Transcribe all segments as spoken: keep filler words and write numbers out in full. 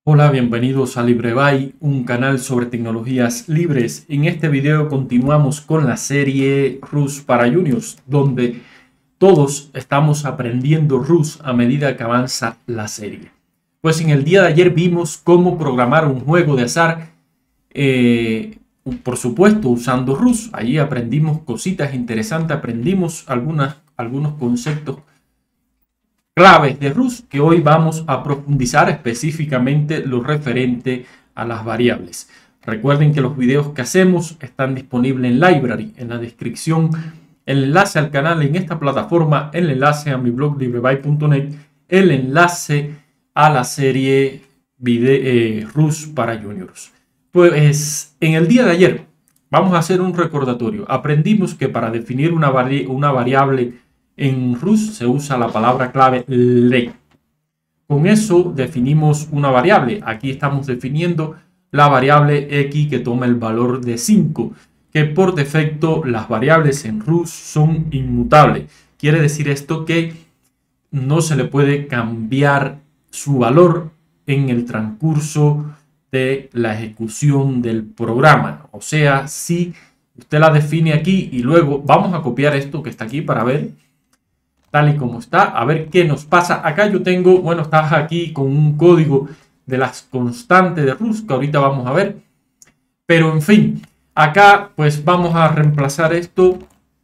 Hola, bienvenidos a LibreBay, un canal sobre tecnologías libres. En este video continuamos con la serie Rust para Juniors, donde todos estamos aprendiendo Rust a medida que avanza la serie. Pues en el día de ayer vimos cómo programar un juego de azar, eh, por supuesto usando Rust. Allí aprendimos cositas interesantes, aprendimos algunas, algunos conceptos claves de Rust que hoy vamos a profundizar, específicamente lo referente a las variables. Recuerden que los videos que hacemos están disponibles en Library, en la descripción, el enlace al canal en esta plataforma, el enlace a mi blog libreby punto net, el enlace a la serie video, eh, Rust para Juniors. Pues en el día de ayer vamos a hacer un recordatorio. Aprendimos que para definir una, vari una variable en Rust se usa la palabra clave le. Con eso definimos una variable. Aquí estamos definiendo la variable x que toma el valor de cinco, que por defecto las variables en Rust son inmutables. Quiere decir esto que no se le puede cambiar su valor en el transcurso de la ejecución del programa. O sea, si usted la define aquí y luego vamos a copiar esto que está aquí para ver tal y como está, a ver qué nos pasa. Acá yo tengo, bueno, está aquí con un código de las constantes de Rust que ahorita vamos a ver, pero en fin, acá pues vamos a reemplazar esto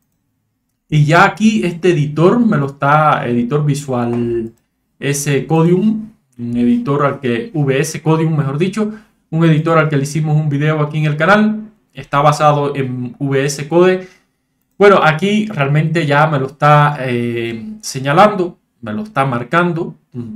y ya aquí este editor me lo está, editor Visual S Codium, un editor al que, V S Codium mejor dicho, un editor al que le hicimos un video aquí en el canal, está basado en V S Code. Bueno, aquí realmente ya me lo está eh, señalando, me lo está marcando,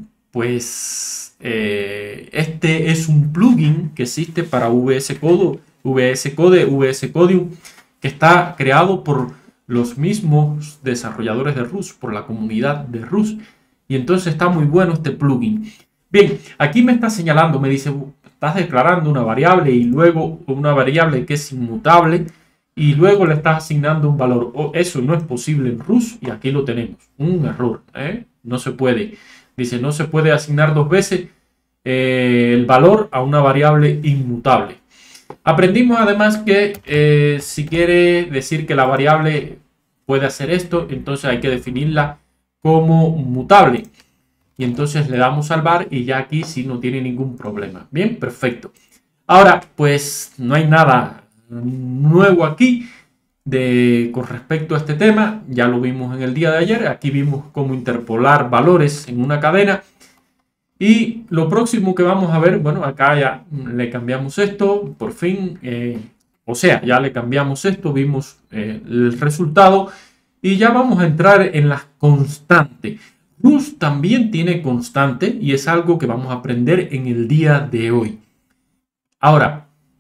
pues eh, este es un plugin que existe para V S Code, V S Code, V S Codium, que está creado por los mismos desarrolladores de Rust, por la comunidad de Rust, y entonces está muy bueno este plugin. Bien, aquí me está señalando, me dice, estás declarando una variable y luego una variable que es inmutable, y luego le estás asignando un valor. Oh, eso no es posible en Rust y aquí lo tenemos. Un error. ¿eh? No se puede. Dice, no se puede asignar dos veces eh, el valor a una variable inmutable. Aprendimos además que eh, si quiere decir que la variable puede hacer esto, entonces hay que definirla como mutable. Y entonces le damos salvar y ya aquí sí no tiene ningún problema. Bien, perfecto. Ahora, pues no hay nada nuevo aquí de con respecto a este tema. Ya lo vimos en el día de ayer. Aquí vimos cómo interpolar valores en una cadena, y lo próximo que vamos a ver, bueno, acá ya le cambiamos esto por fin, eh, o sea, ya le cambiamos esto, vimos eh, el resultado y ya vamos a entrar en las constantes. Rust también tiene constante y es algo que vamos a aprender en el día de hoy. Ahora,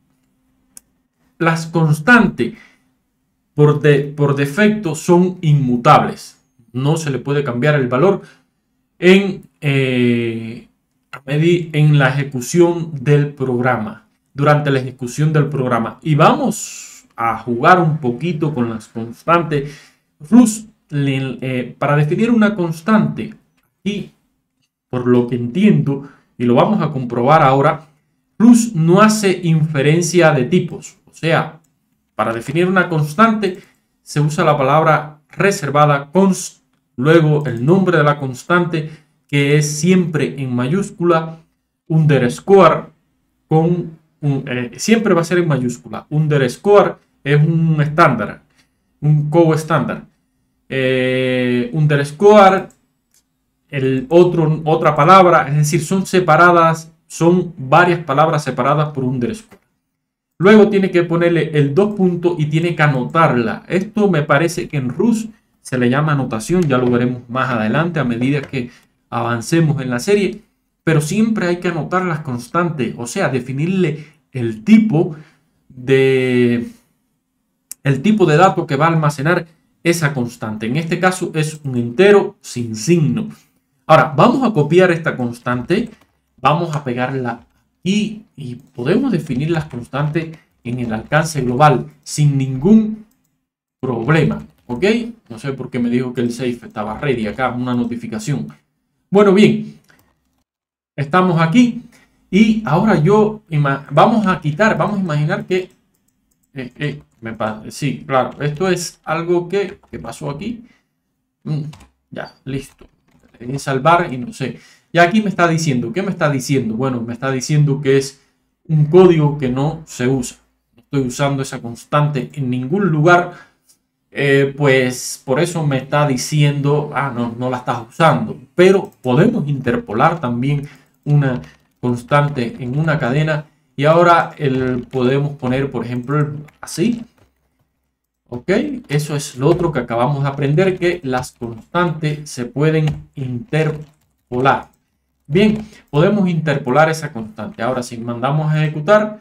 las constantes por, de, por defecto son inmutables. No se le puede cambiar el valor en, eh, en la ejecución del programa, durante la ejecución del programa. Y vamos a jugar un poquito con las constantes. Rust, eh, para definir una constante, y por lo que entiendo, y lo vamos a comprobar ahora, Rust no hace inferencia de tipos. O sea, para definir una constante se usa la palabra reservada const, luego el nombre de la constante, que es siempre en mayúscula, underscore, con un, eh, siempre va a ser en mayúscula. Underscore es un estándar, un co-estándar. Eh, underscore, el otro, otra palabra, es decir, son separadas, son varias palabras separadas por underscore. Luego tiene que ponerle el dos puntos y tiene que anotarla. Esto me parece que en Rust se le llama anotación. Ya lo veremos más adelante a medida que avancemos en la serie. Pero siempre hay que anotar las constantes. O sea, definirle el tipo de, el tipo de dato que va a almacenar esa constante. En este caso es un entero sin signo. Ahora, vamos a copiar esta constante. Vamos a pegarla Y, y podemos definir las constantes en el alcance global sin ningún problema. ¿Ok? No sé por qué me dijo que el safe estaba ready. Acá una notificación. Bueno, bien. Estamos aquí. Y ahora yo, vamos a quitar, vamos a imaginar que, eh, eh, me pasa, sí, claro, esto es algo que, que pasó aquí. Mm, ya, listo. En salvar y no sé. Y aquí me está diciendo, ¿qué me está diciendo? Bueno, me está diciendo que es un código que no se usa. No estoy usando esa constante en ningún lugar. Eh, pues por eso me está diciendo, ah, no, no la estás usando. Pero podemos interpolar también una constante en una cadena. Y ahora el, podemos poner, por ejemplo, así. Ok, eso es lo otro que acabamos de aprender, que las constantes se pueden interpolar. Bien, podemos interpolar esa constante. Ahora, si mandamos a ejecutar,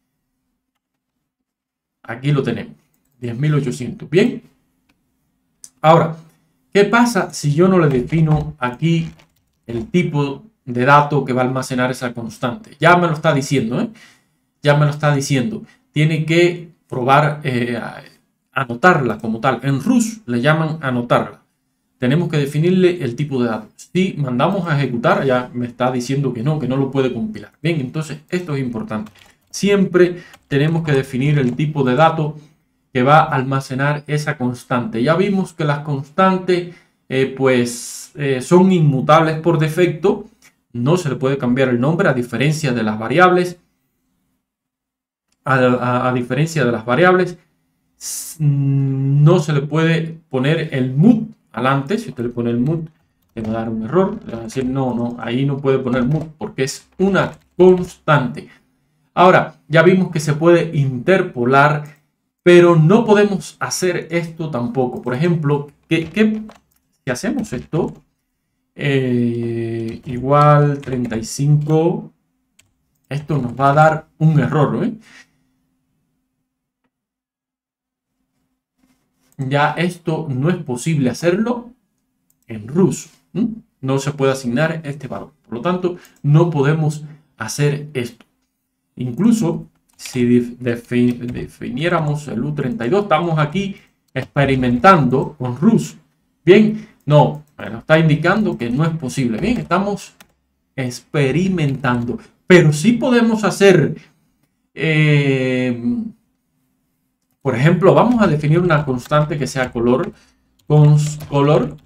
aquí lo tenemos, diez mil ochocientos. Bien, ahora, ¿qué pasa si yo no le defino aquí el tipo de dato que va a almacenar esa constante? Ya me lo está diciendo, ¿eh? Ya me lo está diciendo. Tiene que probar... Eh, anotarla como tal. En Rust le llaman anotarla. Tenemos que definirle el tipo de datos. Si mandamos a ejecutar, ya me está diciendo que no, que no lo puede compilar. Bien, entonces esto es importante. Siempre tenemos que definir el tipo de dato que va a almacenar esa constante. Ya vimos que las constantes eh, pues eh, son inmutables por defecto. No se le puede cambiar el nombre, a diferencia de las variables. A, a, a diferencia de las variables, no se le puede poner el mut adelante. Si usted le pone el mut, le va a dar un error. Le va a decir, no, no, ahí no puede poner mut porque es una constante. Ahora, ya vimos que se puede interpolar, pero no podemos hacer esto tampoco. Por ejemplo, ¿qué, qué, si hacemos esto? Eh, igual treinta y cinco. Esto nos va a dar un error, ¿eh? Ya esto no es posible hacerlo en Rust. ¿Mm? No se puede asignar este valor. Por lo tanto, no podemos hacer esto. Incluso si definiéramos el U treinta y dos, estamos aquí experimentando con Rust. Bien, no, nos está indicando que no es posible. Bien, estamos experimentando. Pero sí podemos hacer... Eh, Por ejemplo, vamos a definir una constante que sea color, cons color,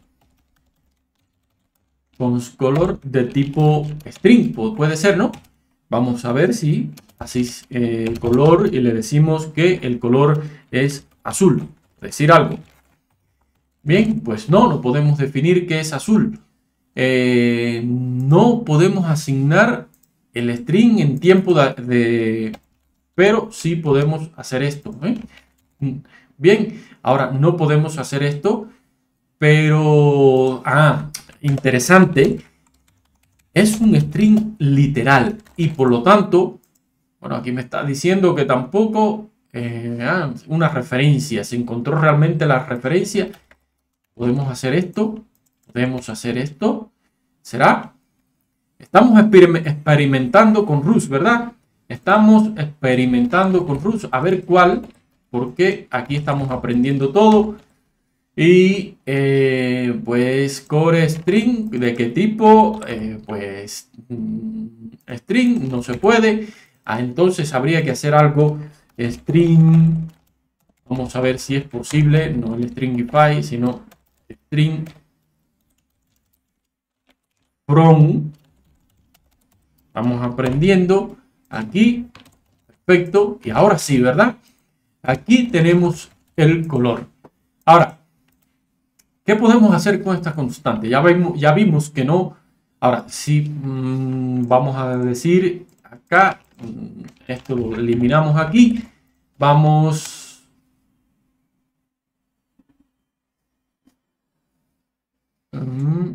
cons color de tipo string, puede ser, ¿no? Vamos a ver si así eh, el color y le decimos que el color es azul, decir algo. Bien, pues no, no podemos definir que es azul. Eh, no podemos asignar el string en tiempo de, de pero sí podemos hacer esto, ¿eh? Bien, ahora no podemos hacer esto, pero, ah, interesante, es un string literal y por lo tanto, bueno, aquí me está diciendo que tampoco, eh, ah, una referencia, se encontró realmente la referencia. Podemos hacer esto, podemos hacer esto, ¿será? Estamos experimentando con Rust, ¿verdad? Estamos experimentando con Rust, a ver cuál, porque aquí estamos aprendiendo todo. Y eh, pues core string, ¿de qué tipo? Eh, pues string, no se puede. Ah, entonces habría que hacer algo string. Vamos a ver si es posible, no el stringify, sino string from. Vamos aprendiendo aquí. Perfecto. Y ahora sí, ¿verdad? Aquí tenemos el color. Ahora, ¿qué podemos hacer con esta constante? Ya vimos, ya vimos que no. Ahora, si mmm, vamos a decir acá, esto lo eliminamos aquí. Vamos. Um,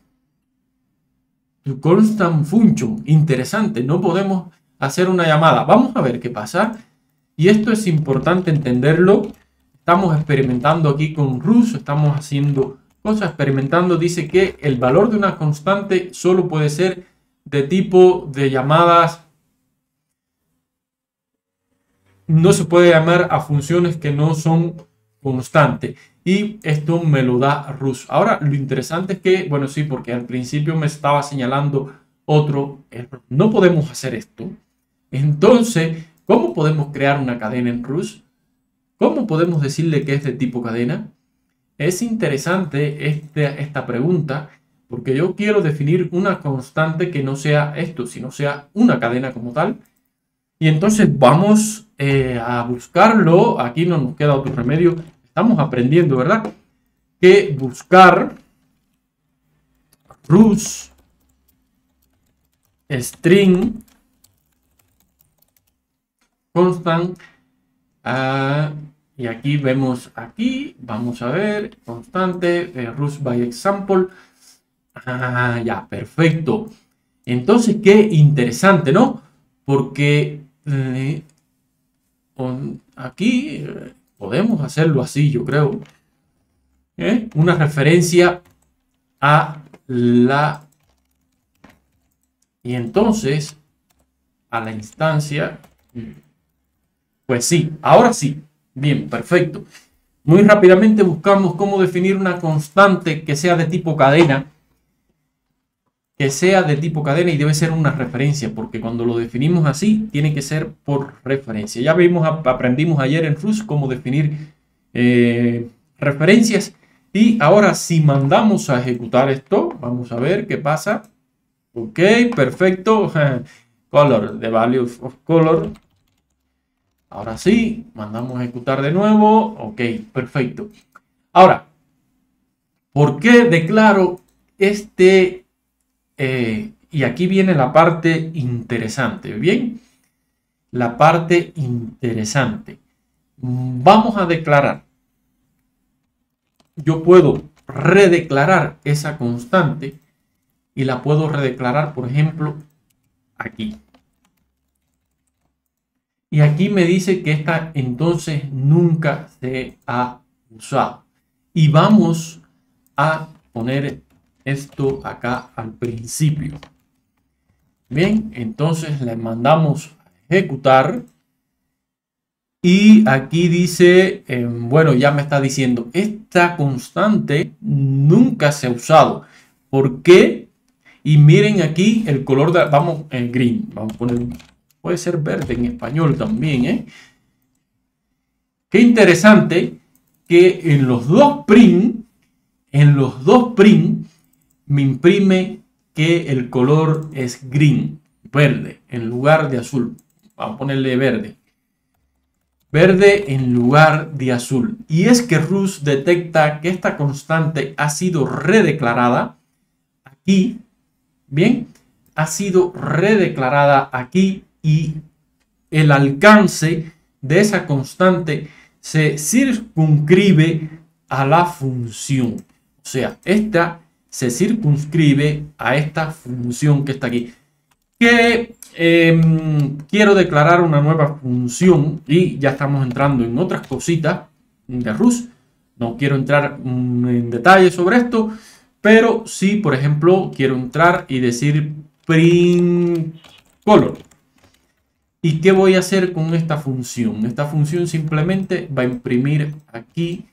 constant function. Interesante. No podemos hacer una llamada. Vamos a ver qué pasa. Y esto es importante entenderlo. Estamos experimentando aquí con Rust, estamos haciendo cosas, experimentando. Dice que el valor de una constante solo puede ser de tipo de llamadas. No se puede llamar a funciones que no son constantes. Y esto me lo da Rust. Ahora, lo interesante es que, bueno, sí, porque al principio me estaba señalando otro error. No podemos hacer esto. Entonces, ¿cómo podemos crear una cadena en Rust? ¿Cómo podemos decirle que es de tipo cadena? Es interesante este, esta pregunta porque yo quiero definir una constante que no sea esto, sino sea una cadena como tal. Y entonces vamos eh, a buscarlo. Aquí no nos queda otro remedio. Estamos aprendiendo, ¿verdad? Que buscar Rust string constant. Uh, y aquí vemos aquí, vamos a ver, constante, eh, Rust by example. Ah, ya, perfecto. Entonces, qué interesante, ¿no? Porque eh, con, aquí eh, podemos hacerlo así, yo creo. ¿Eh? Una referencia a la... Y entonces, a la instancia... Pues sí, ahora sí. Bien, perfecto. Muy rápidamente buscamos cómo definir una constante que sea de tipo cadena. Que sea de tipo cadena y debe ser una referencia, porque cuando lo definimos así, tiene que ser por referencia. Ya vimos, aprendimos ayer en Rust cómo definir eh, referencias. Y ahora si mandamos a ejecutar esto, vamos a ver qué pasa. Ok, perfecto. Color, the value of color. Ahora sí, mandamos a ejecutar de nuevo. Ok, perfecto. Ahora, ¿por qué declaro este? Eh, y aquí viene la parte interesante. Bien, la parte interesante. Vamos a declarar. Yo puedo redeclarar esa constante y la puedo redeclarar, por ejemplo, aquí. Y aquí me dice que esta entonces nunca se ha usado. Y vamos a poner esto acá al principio. Bien, entonces le mandamos a ejecutar. Y aquí dice, eh, bueno, ya me está diciendo, esta constante nunca se ha usado. ¿Por qué? Y miren aquí el color de, vamos, en green, vamos a poner... Puede ser verde en español también, ¿eh? Qué interesante que en los dos print, en los dos print, me imprime que el color es green, verde, en lugar de azul. Vamos a ponerle verde. Verde en lugar de azul. Y es que Rust detecta que esta constante ha sido redeclarada aquí. Bien, ha sido redeclarada aquí. Y el alcance de esa constante se circunscribe a la función. O sea, esta se circunscribe a esta función que está aquí. Que eh, quiero declarar una nueva función y ya estamos entrando en otras cositas de Rust. No quiero entrar en detalle sobre esto, pero sí, por ejemplo, quiero entrar y decir print color. ¿Y qué voy a hacer con esta función? Esta función simplemente va a imprimir aquí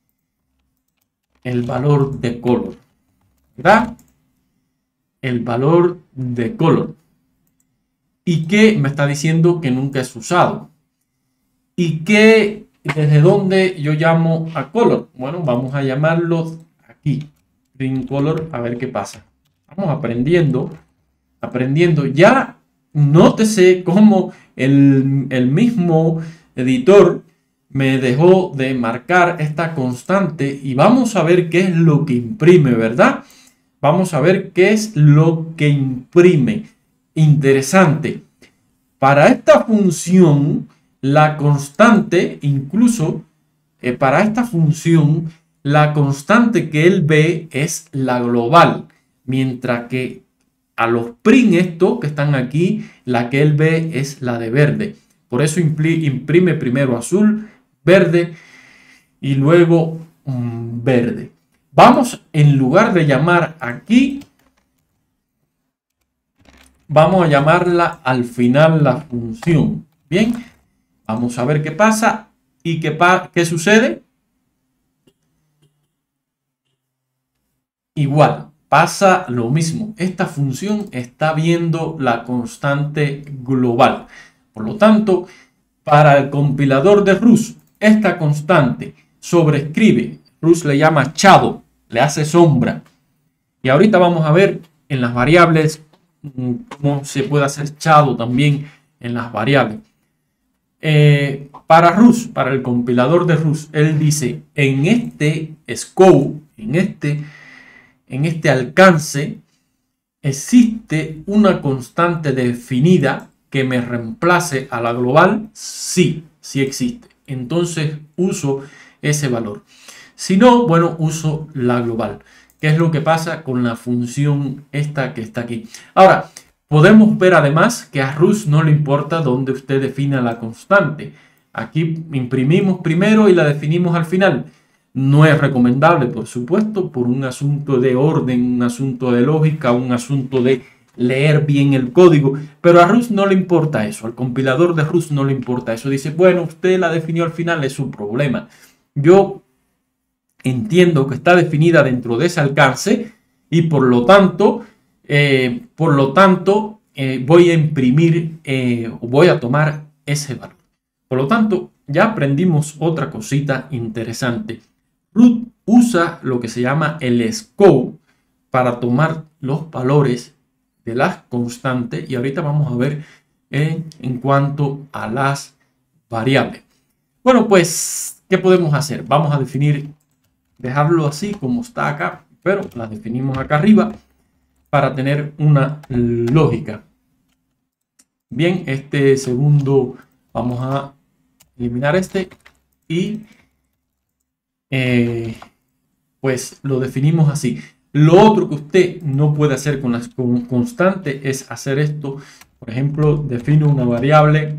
el valor de color, ¿verdad? El valor de color. ¿Y qué me está diciendo que nunca es usado? ¿Y qué, desde dónde yo llamo a color? Bueno, vamos a llamarlo aquí, print color, a ver qué pasa. Vamos aprendiendo, aprendiendo. Ya nótese cómo el, el mismo editor me dejó de marcar esta constante y vamos a ver qué es lo que imprime, ¿verdad? Vamos a ver qué es lo que imprime. Interesante. Para esta función, la constante, incluso eh, para esta función, la constante que él ve es la global, mientras que a los print estos que están aquí, la que él ve es la de verde. Por eso imprime primero azul, verde y luego um, verde. Vamos, en lugar de llamar aquí, vamos a llamarla al final la función. Bien, vamos a ver qué pasa y qué, pa qué sucede. Igual, pasa lo mismo. Esta función está viendo la constante global. Por lo tanto, para el compilador de Rust, esta constante sobrescribe, Rust le llama shadow, le hace sombra. Y ahorita vamos a ver en las variables cómo se puede hacer shadow también en las variables. Eh, para Rust, para el compilador de Rust, él dice en este scope, en este, en este alcance, ¿existe una constante definida que me reemplace a la global? Sí, sí existe. Entonces uso ese valor. Si no, bueno, uso la global. ¿Qué es lo que pasa con la función esta que está aquí? Ahora, podemos ver además que a Rust no le importa dónde usted defina la constante. Aquí imprimimos primero y la definimos al final. No es recomendable, por supuesto, por un asunto de orden, un asunto de lógica, un asunto de leer bien el código. Pero a Rust no le importa eso, al compilador de Rust no le importa eso. Dice, bueno, usted la definió al final, es su problema. Yo entiendo que está definida dentro de ese alcance y por lo tanto, eh, por lo tanto eh, voy a imprimir, eh, voy a tomar ese valor. Por lo tanto, ya aprendimos otra cosita interesante. Rust usa lo que se llama el scope para tomar los valores de las constantes y ahorita vamos a ver en, en cuanto a las variables. Bueno, pues, ¿qué podemos hacer? Vamos a definir, dejarlo así como está acá, pero las definimos acá arriba para tener una lógica. Bien, este segundo vamos a eliminar este y eh, pues lo definimos así. Lo otro que usted no puede hacer con las con constantes es hacer esto. Por ejemplo, defino una variable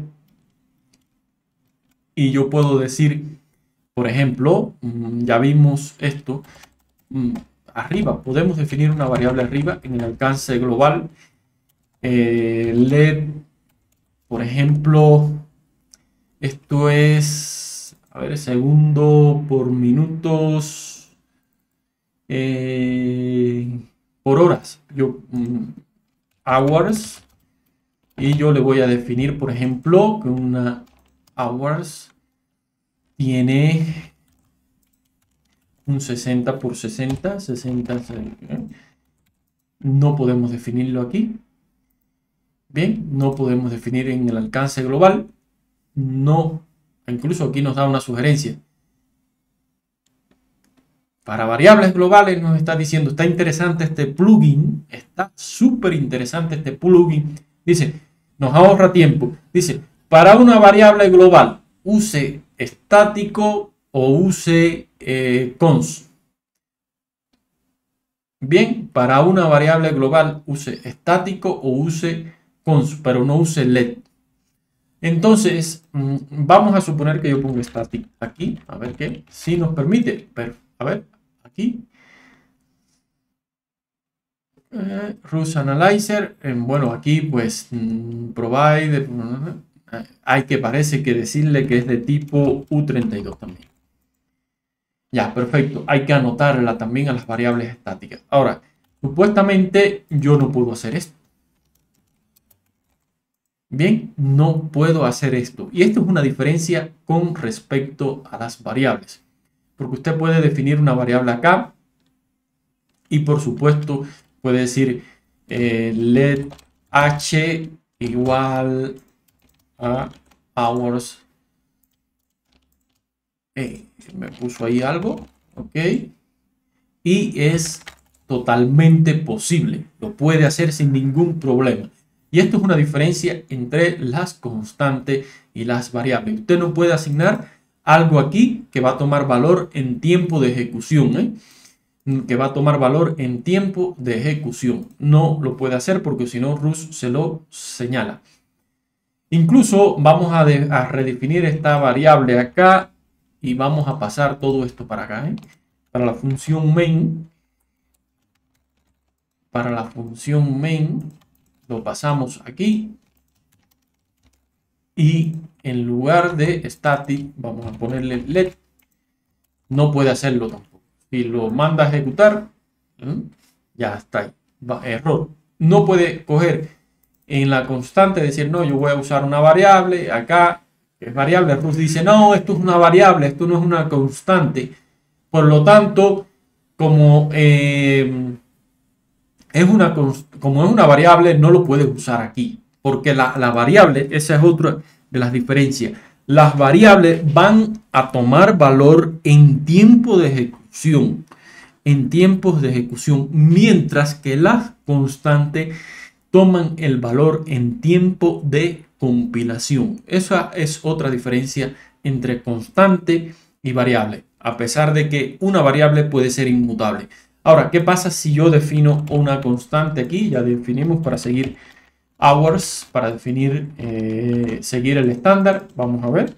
y yo puedo decir, por ejemplo, ya vimos esto, arriba, podemos definir una variable arriba en el alcance global. Eh, let, por ejemplo, esto es, a ver, segundo por minutos, eh, por horas, yo, um, hours, y yo le voy a definir, por ejemplo, que una hours tiene un sesenta por sesenta, sesenta, ¿eh? No podemos definirlo aquí. Bien, no podemos definir en el alcance global. No, incluso aquí nos da una sugerencia. Para variables globales nos está diciendo, está interesante este plugin, está súper interesante este plugin. Dice, nos ahorra tiempo. Dice, para una variable global, use estático o use eh, cons. Bien, para una variable global, use estático o use cons, pero no use let. Entonces, vamos a suponer que yo pongo static aquí, a ver qué, si nos permite, pero, a ver, aquí, eh, Rust Analyzer, eh, bueno, aquí pues, mm, provide, eh, hay que parece que decirle que es de tipo U treinta y dos también. Ya, perfecto, hay que anotarla también a las variables estáticas. Ahora, supuestamente yo no puedo hacer esto. Bien, no puedo hacer esto. Y esto es una diferencia con respecto a las variables. Porque usted puede definir una variable acá. Y por supuesto puede decir eh, let h igual a hours. Eh, me puso ahí algo. Ok. Y es totalmente posible. Lo puede hacer sin ningún problema. Y esto es una diferencia entre las constantes y las variables. Usted no puede asignar algo aquí que va a tomar valor en tiempo de ejecución, ¿eh? que va a tomar valor en tiempo de ejecución. No lo puede hacer porque si no Rust se lo señala. Incluso vamos a, de, a redefinir esta variable acá y vamos a pasar todo esto para acá, ¿eh? Para la función main. Para la función main. Lo pasamos aquí y en lugar de static vamos a ponerle let. No puede hacerlo tampoco. Si lo manda a ejecutar, ¿eh? Ya está ahí. Va, error. No puede coger en la constante decir, no, yo voy a usar una variable acá, que es variable. Rus dice, no, esto es una variable, esto no es una constante. Por lo tanto, como, eh, es, una, como es una variable, no lo puedes usar aquí. Porque la, la variable, esa es otra de las diferencias. Las variables van a tomar valor en tiempo de ejecución. En tiempos de ejecución. Mientras que las constantes toman el valor en tiempo de compilación. Esa es otra diferencia entre constante y variable. A pesar de que una variable puede ser inmutable. Ahora, ¿qué pasa si yo defino una constante aquí? Ya definimos para seguir hours, para definir, eh, seguir el estándar. Vamos a ver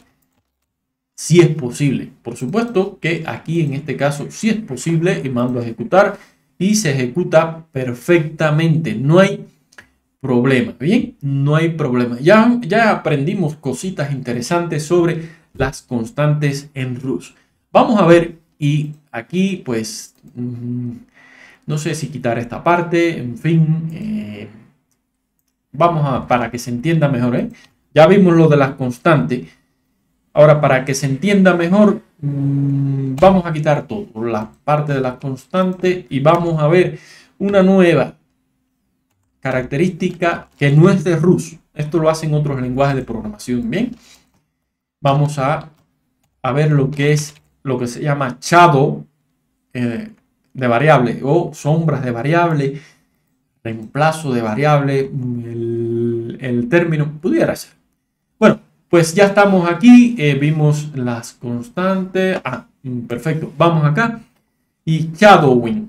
si es posible. Por supuesto que aquí en este caso sí es posible y mando a ejecutar y se ejecuta perfectamente. No hay problema. Bien, no hay problema. Ya, ya aprendimos cositas interesantes sobre las constantes en Rust. Vamos a ver, y aquí pues mmm, no sé si quitar esta parte, en fin, eh, vamos a, para que se entienda mejor, ¿eh? Ya vimos lo de las constantes. Ahora, para que se entienda mejor, mmm, vamos a quitar todo, la parte de las constantes, y vamos a ver una nueva característica que no es de Rust. Esto lo hacen otros lenguajes de programación. Bien, vamos a, a ver lo que es lo que se llama shadow eh, de variable o sombras de variable, reemplazo de variable, el, el término pudiera ser. Bueno, pues ya estamos aquí, eh, vimos las constantes. Ah, perfecto. Vamos acá y shadowing.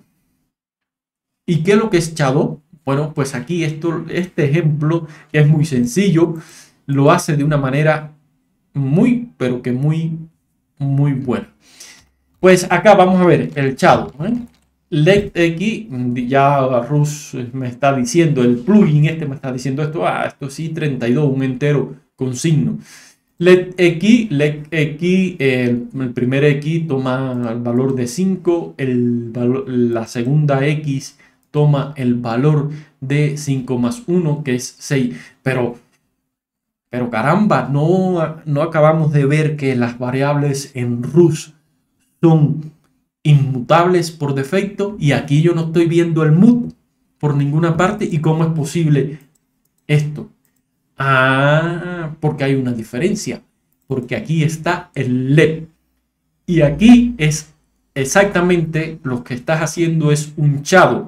¿Y qué es lo que es shadow? Bueno, pues aquí esto, este ejemplo es muy sencillo, lo hace de una manera muy, pero que muy, muy buena. Pues acá vamos a ver el shadow, ¿eh? Let X, ya Rust me está diciendo, el plugin este me está diciendo esto, ah, esto sí, treinta y dos, un entero con signo. Let X, let X, el, el primer X toma el valor de cinco, el valor, la segunda X toma el valor de cinco más uno, que es seis. Pero, pero caramba, no, no acabamos de ver que las variables en Rust son inmutables por defecto. Y aquí yo no estoy viendo el mut por ninguna parte. ¿Y cómo es posible esto? Ah, porque hay una diferencia. Porque aquí está el let. Y aquí es exactamente lo que estás haciendo es un shadow.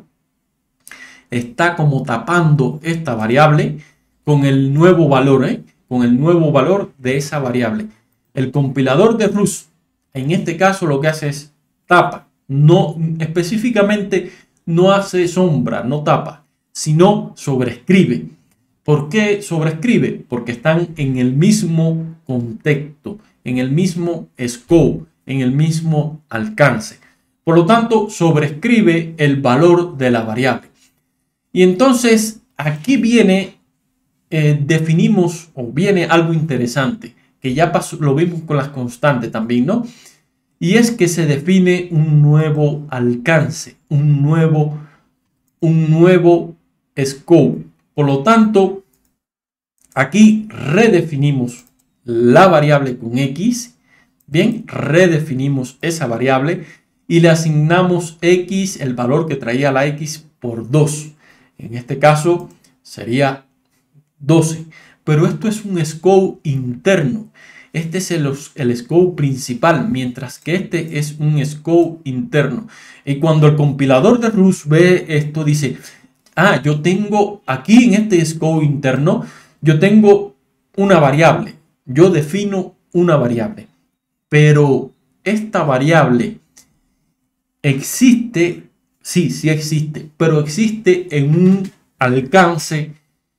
Está como tapando esta variable con el nuevo valor, ¿eh? con el nuevo valor de esa variable. El compilador de Rust, en este caso, lo que hace es tapa. No, específicamente no hace sombra, no tapa, sino sobrescribe. ¿Por qué sobrescribe? Porque están en el mismo contexto, en el mismo scope, en el mismo alcance. Por lo tanto, sobrescribe el valor de la variable. Y entonces aquí viene, eh, definimos, o viene algo interesante, que ya pasó, lo vimos con las constantes también, ¿no? Y es que se define un nuevo alcance, un nuevo, un nuevo scope. Por lo tanto, aquí redefinimos la variable con X. Bien, redefinimos esa variable y le asignamos X, el valor que traía la X, por dos. En este caso sería doce. Pero esto es un scope interno. Este es el, el scope principal, mientras que este es un scope interno. Y cuando el compilador de Rust ve esto, dice, ah, yo tengo aquí en este scope interno, yo tengo una variable. Yo defino una variable. Pero esta variable existe, sí, sí existe, pero existe en un alcance,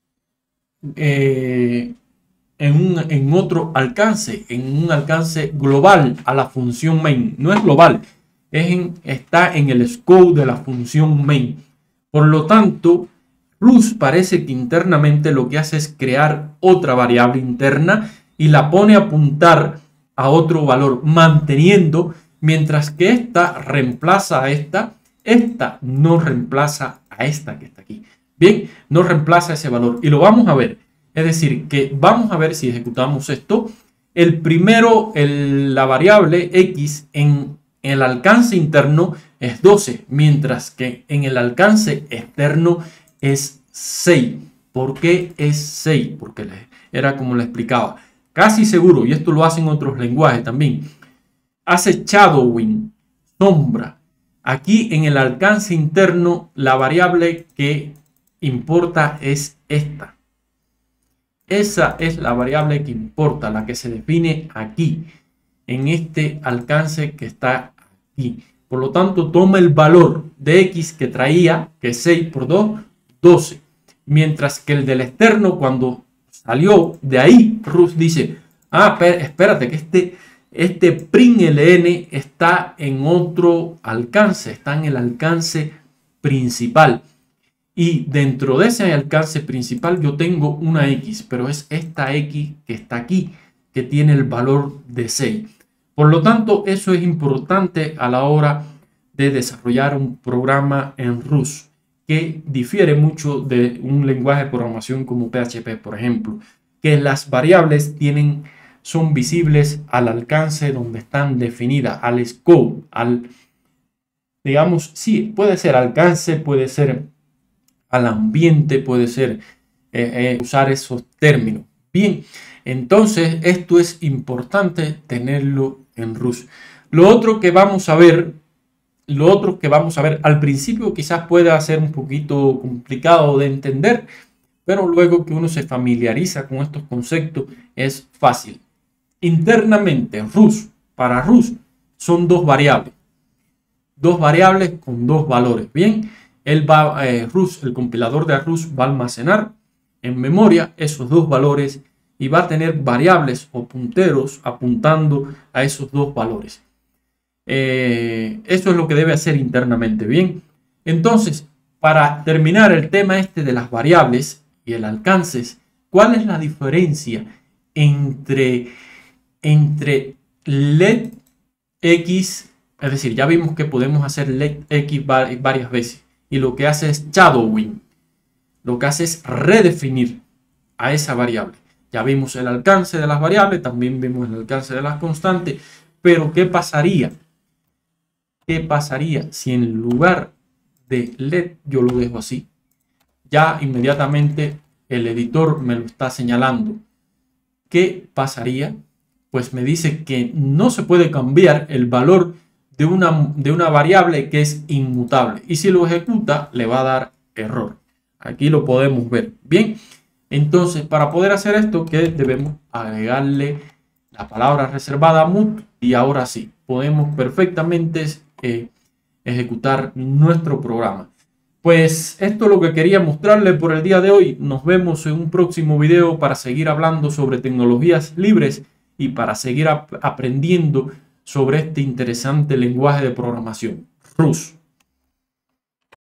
eh, en, un, en otro alcance, en un alcance global a la función main. No es global, es en, está en el scope de la función main. Por lo tanto, Rust parece que internamente lo que hace es crear otra variable interna y la pone a apuntar a otro valor, manteniendo, mientras que esta reemplaza a esta, esta no reemplaza a esta que está aquí. Bien, no reemplaza ese valor y lo vamos a ver. Es decir, que vamos a ver si ejecutamos esto. El primero, el, la variable X en el alcance interno es doce, mientras que en el alcance externo es seis. ¿Por qué es seis? Porque era como le explicaba. Casi seguro, y esto lo hacen otros lenguajes también, hace shadowing, sombra. Aquí en el alcance interno, la variable que importa es esta. Esa es la variable que importa, la que se define aquí, en este alcance que está aquí. Por lo tanto, toma el valor de X que traía, que es seis por dos, doce. Mientras que el del externo, cuando salió de ahí, Rus dice, ah, espérate, que este, este println está en otro alcance, está en el alcance principal. Y dentro de ese alcance principal yo tengo una X, pero es esta X que está aquí, que tiene el valor de seis. Por lo tanto, eso es importante a la hora de desarrollar un programa en Rust, que difiere mucho de un lenguaje de programación como P H P, por ejemplo, que las variables tienen, son visibles al alcance donde están definidas, al scope, al, digamos, sí, puede ser alcance, puede ser al ambiente, puede ser eh, eh, usar esos términos. Bien, entonces esto es importante tenerlo en Rust. Lo otro que vamos a ver, lo otro que vamos a ver al principio quizás pueda ser un poquito complicado de entender, pero luego que uno se familiariza con estos conceptos es fácil. Internamente Rust, para Rust son dos variables, dos variables con dos valores. Bien, él va, eh, Rust, el compilador de Rust va a almacenar en memoria esos dos valores y va a tener variables o punteros apuntando a esos dos valores. Eh, eso es lo que debe hacer internamente. Bien, entonces, para terminar el tema este de las variables y el alcance, ¿cuál es la diferencia entre, entre let X? Es decir, ya vimos que podemos hacer let X varias veces. Y lo que hace es shadowing. Lo que hace es redefinir a esa variable. Ya vimos el alcance de las variables, también vimos el alcance de las constantes. Pero ¿qué pasaría? ¿Qué pasaría si en lugar de let yo lo dejo así? Ya inmediatamente el editor me lo está señalando. ¿Qué pasaría? Pues me dice que no se puede cambiar el valor de una, de una variable que es inmutable. Y si lo ejecuta, le va a dar error. Aquí lo podemos ver. Bien, entonces para poder hacer esto, ¿qué debemos? Agregarle la palabra reservada mut. Y ahora sí, podemos perfectamente eh, ejecutar nuestro programa. Pues esto es lo que quería mostrarle por el día de hoy. Nos vemos en un próximo video para seguir hablando sobre tecnologías libres y para seguir ap- aprendiendo sobre este interesante lenguaje de programación, Rust.